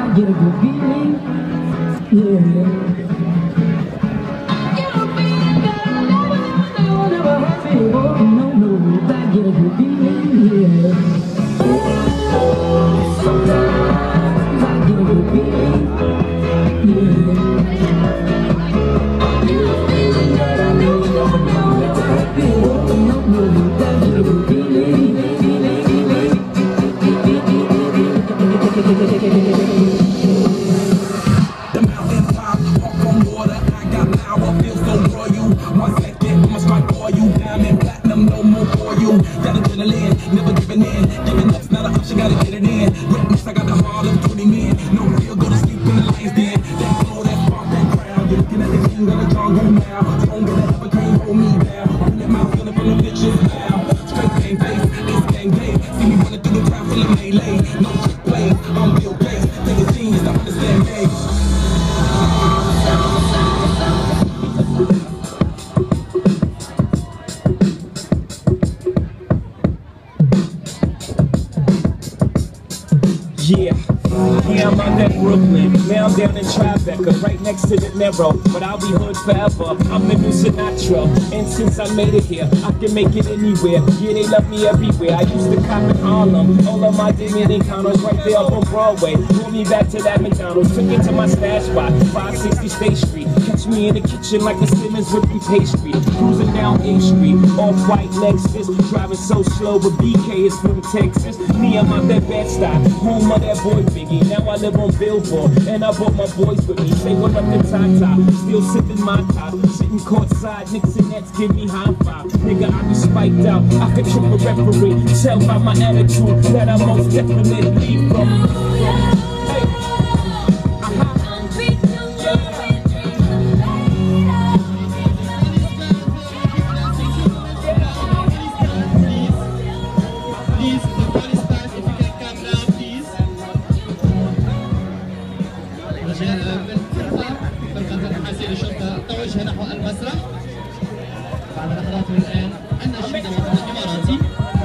get a good feeling, yeah. The mountain top, off on water, I got power, feel so royal. 1 second, I'ma strike for you, diamond, platinum, no more for you. Got adrenaline, never giving in, giving up's not an option, gotta get it in. Witness, I got the heart of 20 men, no real, go to sleep in the lion's den. That floor, that spark, that crowd, you're looking at the king of the jungle now. Stronger than ever, can't hold me down. Open that mouth, feeling from the bitches now. Straight game face, it's game day. See me running through the crowd full of melee. No trick plays, I'm Bill Gates. Think it's genius to understand me. Yeah, I'm out at Brooklyn, now I'm down in Tribeca, right next to the narrow, but I'll be hood forever, I'm the new Sinatra, and since I made it here, I can make it anywhere, yeah they love me everywhere, I used to cop in Harlem, all of my digging encounters right there up on Broadway, pulled me back to that McDonald's, took it to my stash spot, 560 State Street, catch me in the kitchen like the Simmons whipping pastry, cruising down A Street, off-white Lexus, driving so slow, but BK is from Texas, me I'm out that Bed-Stuy, home of that boy Biggie, now I live on Billboard, and I brought my boys with me, say what up to Tata, still sipping my top, sitting courtside, Knicks and Nets give me high five, nigga I be spiked out, I could trip a referee, tell by my attitude that I most definitely from. توجه نحو المسرح بعد لحظات من الآن النشيد الإماراتي.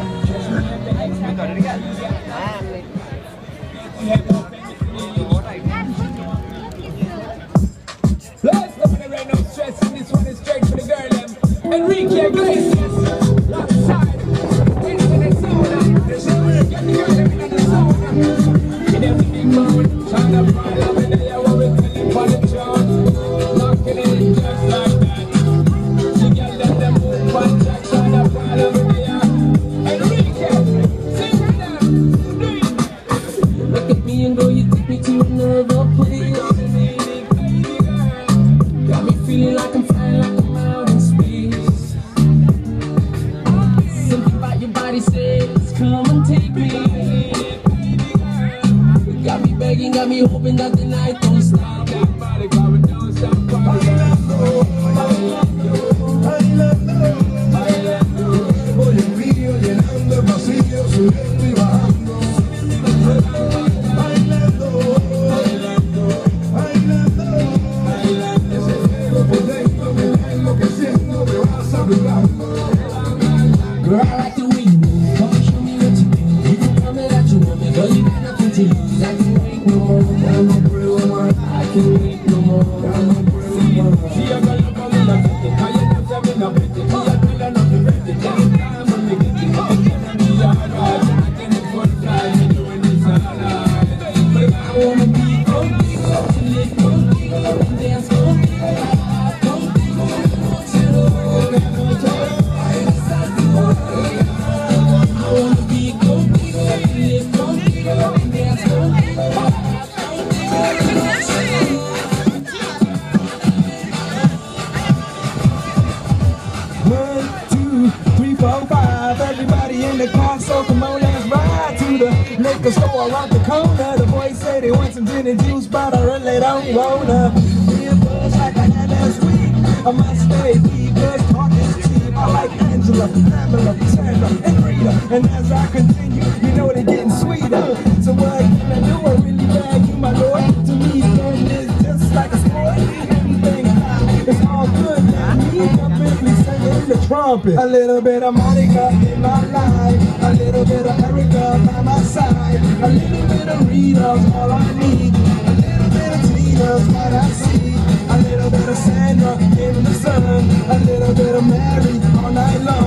Got me hoping that the night don't stop. That body going don't stop. Bailando, bailando, bailando, bailando. Voy en río llenando el vacío, subiendo y bajando. Bailando, bailando, bailando, bailando. Ese fuego por dentro me va enloqueciendo, me va saludando. Girl, I like the way you move. Come and show me what you do. You can tell me that you want me, girl, you got nothing to lose. I can wait no more. I'm a real one. I can wait no more. I'm a real one. She a girl up on the pretty. How you know that me not pretty? Me a girl and nothing pretty. Anytime when me get it, it's gonna be alright. I can have fun time, me doing this all night. But I wanna be funky, to live funky, and dance funky. Everybody in the car, so come on, let's ride to the liquor store around the corner. The boys say they want some gin and juice, but I really don't wanna be a buzz like I had last week. I must stay because talk is cheap. I like Angela, Pamela, Sandra, and Rita. And as I continue, you know they're getting sweeter. So what can I do? I really bag you, my lord. To me, fun is just like a sport. Anything high, it's all good. Let me jump in and sing the trumpet. A little bit of Monica in my life, a little bit of Erica by my side, a little bit of Rita's all I need. get her married all night long.